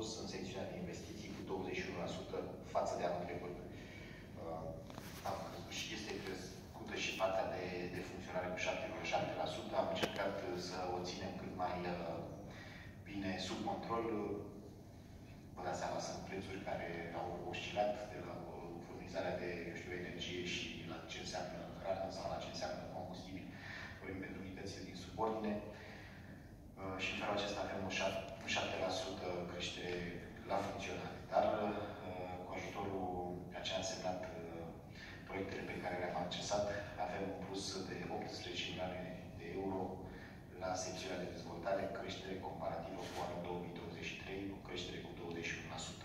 spus, în secțiunea de investiții cu 21% față de anul trecut. Am crezut și este crescută și partea de funcționare cu 7,7%. Am încercat să o ținem cât mai bine sub control. Vă dați seama, sunt prețuri care au oscilat de la furnizarea de, energie și la ce înseamnă hrană sau la ce înseamnă combustibil, vorbim pentru unitățile din subordine. Și în felul acesta avem un 7% creștere la funcționare. Dar cu ajutorul a ce a însemnat proiectele pe care le-am accesat, avem un plus de 18 milioane de euro la secțiunea de dezvoltare, creștere comparativă cu anul 2023, o creștere cu 21%.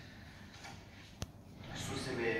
Sursele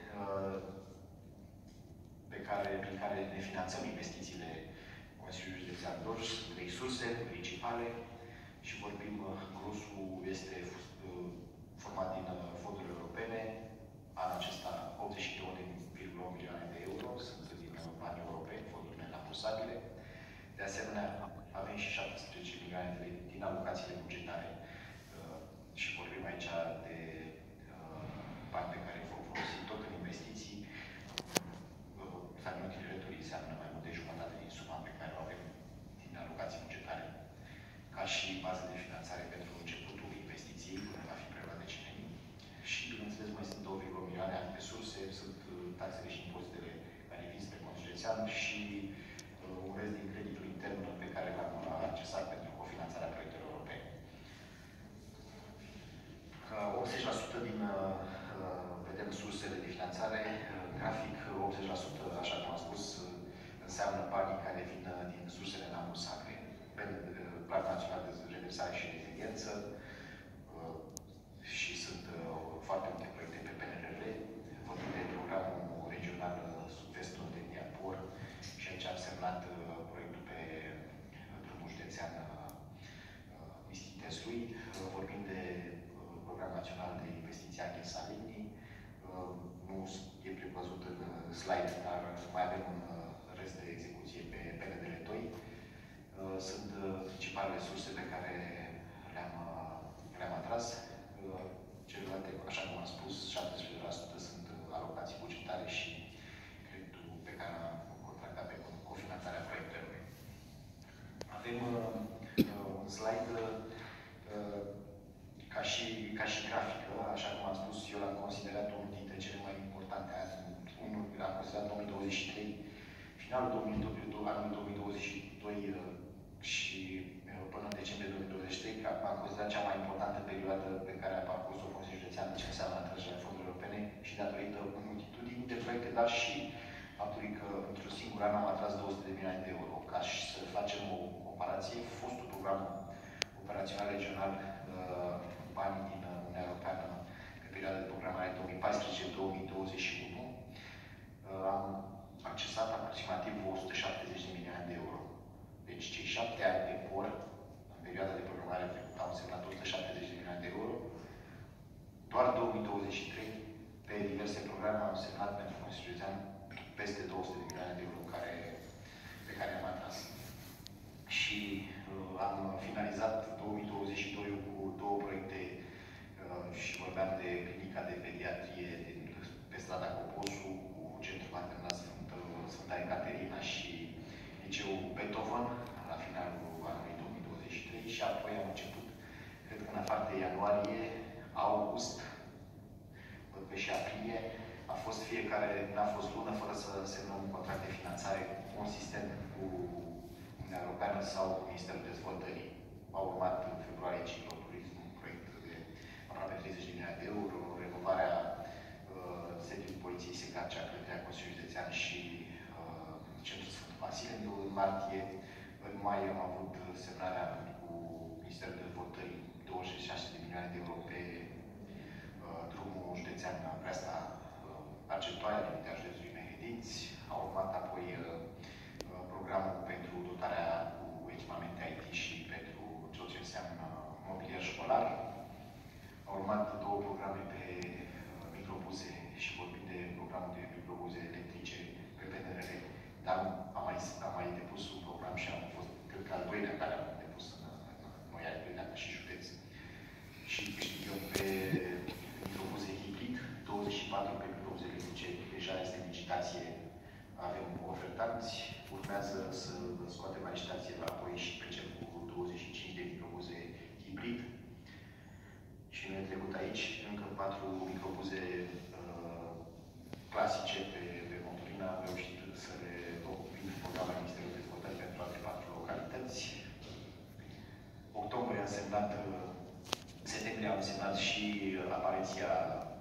prin care ne finanțăm investițiile Consiliului Județean Dolj sunt 3 surse principale și vorbim, grosul este format din fonduri europene. Anul acesta 82,1 milioane de euro sunt din bani europeni, fonduri nerambursabile. De asemenea, avem și 17 milioane de lei din alocațiile bugetare și vorbim aici de bani pe care îi vom folosi tot în investiții. Termenul tineretului înseamnă mai mult de jumătate din suma pe care o avem din alocații bugetare, ca și bază de finanțare pentru începutul investiției, până va fi preluat de CNI. Și, bineînțeles, mai sunt 2 milioane alte surse, sunt taxele și impozitele care vin spre Consiliul Județean și un rest din creditul intern pe care l-am accesat pentru cofinanțarea proiectelor europene. 80% din vedem sursele de finanțare, grafic 80%, așa cum am spus, înseamnă banii care vin din sursele nerambursabile. Planul Național de Redresare și Reziliență și sunt foarte multe proiecte pe PNRR. Vorbim de programul regional Sud-Vestul de Niapor și aici am semnat proiectul pe drumul județean Mistiteslui. Vorbim de Program Național de Investiții Achel Saligny. Nu e prevăzut în slide, dar mai avem un rest de execuție pe PNDL 2. Sunt principalele surse pe care le-am atras. Celelalte, așa cum am spus, 17% sunt alocații bugetare și creditul pe care am contractat pe cofinanțarea proiectelor. Avem un slide ca și grafică, așa cum am spus, eu l-am considerat unul dintre cele mai importante azi. L-am considerat 2023, finalul anului 2022 și până în decembrie 2023, am considerat cea mai importantă perioadă pe care a parcurs-o Consiliul Județean, ce înseamnă atragerea fondurilor europene și datorită multitudinii de proiecte, dar și faptului că într-un singur an am atras 200 de milioane de euro. Ca și să facem o comparație, fostul program operațional regional, banii din Uniunea Europeană pe perioada de programare 2014-2021, am accesat aproximativ 170 de milioane de euro. Deci cei 7 ani de por, în perioada de programare trecută, au însemnat 170 de milioane de euro. Doar 2023, pe diverse programe, au însemnat pentru Consiliul Județean peste 200 de milioane de euro pe care am atras. Și am finalizat 2022 cu 2 proiecte și vorbeam de clinica de pediatrie pe strada Coposu, cu Centrul Maternal Sfânta Ecaterina și Liceul Beethoven, la finalul anului 2023 și apoi am început, cred că în afară de ianuarie, august, văd că și aprilie, a fost fiecare, n-a fost lună fără să semnăm un contract de finanțare consistent cu Uniunea Europeană sau cu Ministerul Dezvoltării. Au urmat în februarie cicloturism, un proiect de aproape 30 de milioane de euro, renovarea sediului Poliției Secacea, clădirea Consiliului Județean și Centrul Sfântul Vasile. În martie, în mai am avut semnarea cu Ministerul Dezvoltării 26 de milioane de euro pe drumul județean Preasta Argentoaia, din județului Mehedinți. Au urmat apoi programul pentru dotarea cu echipamente IT și pentru tot ce înseamnă mobilier școlar. Au urmat 2 programe pe microbuze și vorbim de programul de microbuze electrice pe PNRR, dar am mai depus un program și am fost, cred că al 2-lea care am depus în noi al 2-lea și județ. Și aici încă 4 microbuze clasice pe motorină. Am reușit să le ocupim în programul Ministerului Dezvoltării pentru alte 4 localități. Octombrie a însemnat, septembrie a însemnat și apariția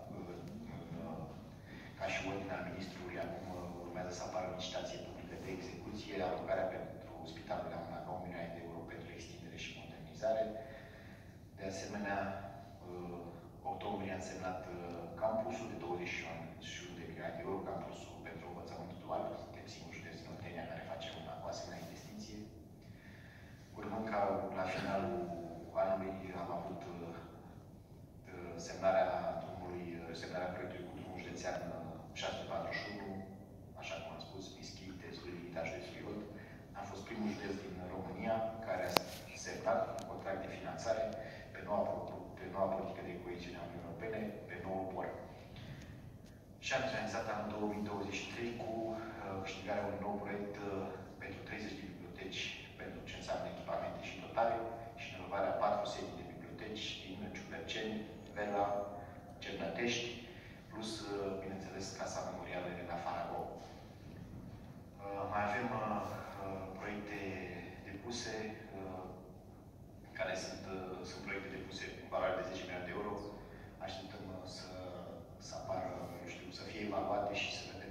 ca și ordinea ministrului. Acum urmează să apară licitație publică de execuție, alocarea pentru Spitalul Leamănaca 1 milioane de euro pentru extindere și modernizare. De asemenea, octombrie a însemnat campusul de 21 de milioane de euro, campusul pentru învățământ dual, suntem singurul județ din Oltenia care face una cu asemenea investiție. Urmând ca la finalul anului am avut semnarea proiectului cu drumul județean 641, așa cum am spus, Mischit, Tezul, Limita, județul Iod. Am fost primul județ din România care a semnat un contract de finanțare pe noua politică de coeziune a Uniunii Europene, pe noul POR. Și am finalizat anul 2023 cu câștigarea unui nou proiect pentru 30 de biblioteci, pentru ce înseamnă echipamente și dotare, și renovarea 4 sedii de biblioteci din Ciuperceni, Vela, Cernătești, plus, bineînțeles, Casa Memorială Elena Farago. Mai avem proiecte depuse, care sunt proiecte depuse cu valoare de 10 milioane de euro. Așteptăm să apară, eu știu, să fie evaluate și să vedem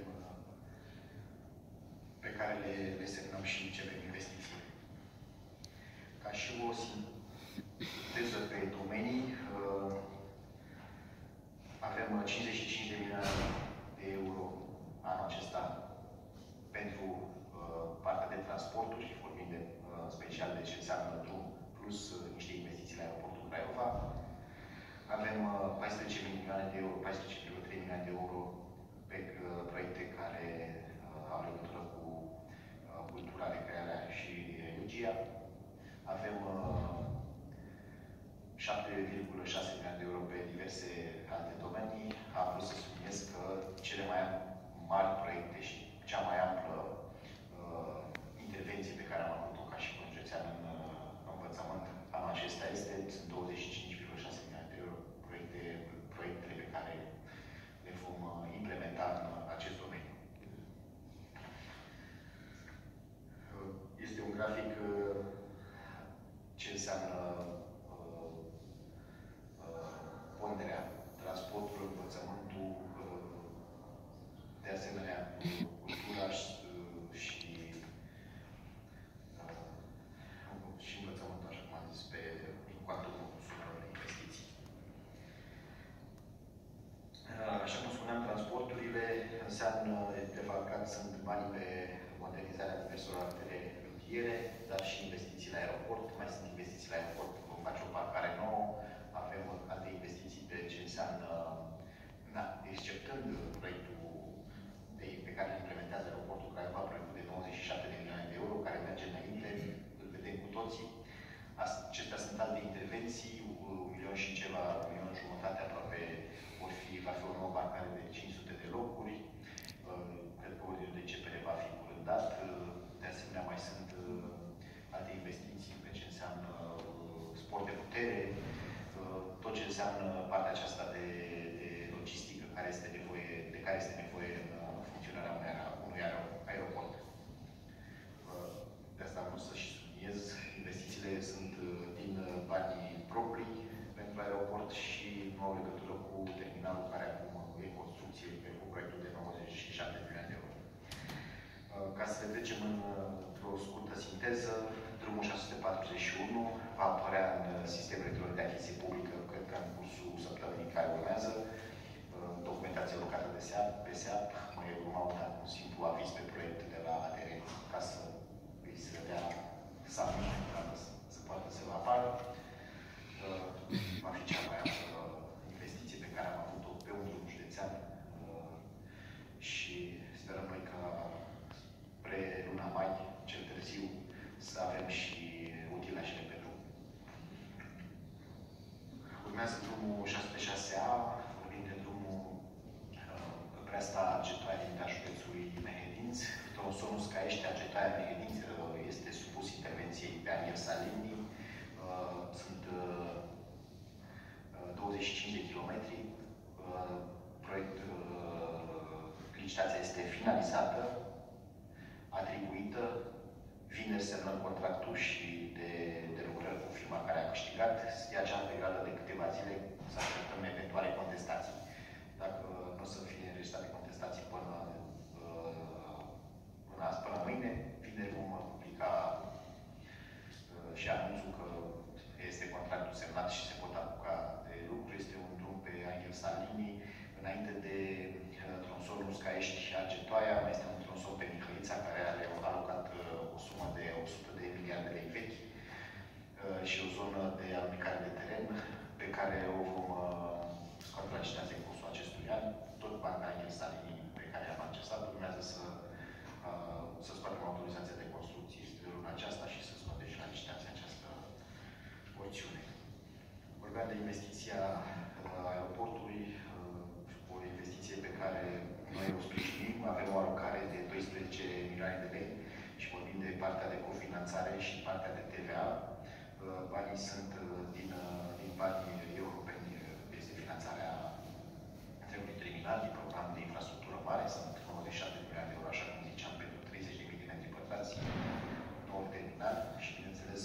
pe care le semnăm și începem investiții. Ca și o sinteză pe domenii, avem 55 de milioane de euro anul acesta pentru partea de transporturi, vorbim de special de ce înseamnă drum, plus niște investiții la aeroportul Craiova. Avem 14 milioane de euro, 14,3 milioane de euro pe proiecte care au legătură cu cultura, recrearea și religia. Avem 7,6 milioane de euro pe diverse alte domenii. Am vrut să subliniez că cele mai mari proiecte și cea mai amplă intervenție pe care am avut-o ca și județean în învățământ anul acesta sunt 25,6 milioane de euro proiectele pe care le vom implementa în acest domeniu. Este un grafic ce înseamnă ponderea, transportul, învățământul, de asemenea cultura și învățământul, așa cum am zis, pe cuantumul sumelor de investiții. Așa cum spuneam, transporturile înseamnă, de fapt, sunt banii pe modernizarea diverselor artere rutiere, dar și investiții la aeroport. Mai sunt investiții la aeroport, vom face o parcare nouă, avem alte investiții pe ce înseamnă, exceptând proiectul pe care îl implementează aeroportul Craiova, proiectul de 97 de milioane de euro, care merge înainte, îl vedem cu toții. Acestea sunt alte intervenții, 1 milion și ceva, 1 milion jumătate aproape, va fi o nouă parcare de 500 de locuri. Cred că ordinul de începere va fi curând dat. De asemenea, mai sunt alte investiții pe ce înseamnă sport de putere, tot ce înseamnă partea aceasta de logistică de care este nevoie în funcționarea unui aeroport. De asta am vrut să și subliniez. Investițiile sunt din banii proprii pentru aeroport și nu au legătură cu terminalul care acum e în construcție cu proiectul de 97 de milioane de euro. Ca să le trecem într-o scurtă sinteză, drumul 641 va apărea în sistemul electronic de achiziție publică, cred că în cursul săptămânii care urmează, documentație locată de pe SEAP, mai urma un simplu aviz pe proiect de la ADR ca să îi se dea submit, ca să poată să apară. Va fi cea mai amplă investiție pe care am avut-o pe un drum județean și sperăm noi că spre luna mai, cel târziu, să avem și utilajele pe drum. Urmează drumul 606A, vorbim de drumul Preasta Argetoaia din județului Mehedinți. Tronsonul Scaiește Argetoaia Mehedinți este supus intervenției pe Anier Salini. Sunt 25 de kilometri. licitația este finalizată, atribuită, vineri semnăm contractul și de lucrări cu firma care a câștigat, ia acea perioadă de câteva zile să așteptăm eventuale contestații. Dacă nu o să fie înregistrate contestații până mâine, vineri vom publica și anunțul că este contractul semnat și se pot apuca de lucru. Este un drum pe Angel Salini, înainte de tronsonul Scaiești și Argetoaia, mai este un tronson pe Mihăița, care are alocat o sumă de 100 de miliarde de lei vechi și o zonă de alunecare de teren pe care o vom scoate la licitație în cursul acestui an. Tot banca Angel Salini pe care am accesat urmează să scoatem autorizația de construcție de luna aceasta și să scoatem și la licitație această porțiune. Vorbeam de investiția aeroportului, o investiție pe care noi o sprijinim. Avem o alocare de 12 milioane de lei și vorbim de partea de cofinanțare și partea de TVA. Banii sunt din banii europeni, este finanțarea întregului terminal, din program de infrastructură mare, sunt 97 de milioane de euro, așa cum ziceam, pentru 30.000 de metri pătrați, nou terminal și, bineînțeles,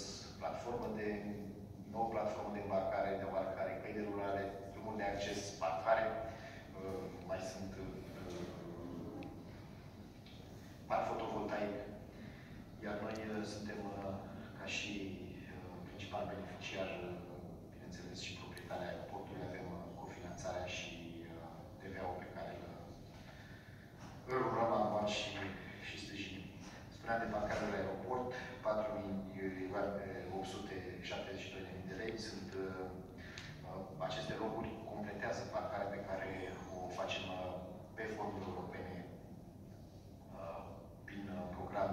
nouă platformă de debarcare, căi de rurale, drumuri de acces, parcare, mai sunt parc fotovoltaic, iar noi suntem ca și principal beneficiar, bineînțeles, și proprietatea aeroportului, avem cofinanțarea și TVA-ul pe care îl urmăm anual și sprijinim. Spuneam de parcarea de aeroport, 4.872.000 de lei. Aceste locuri completează parcarea pe care o facem pe fonduri europene prin program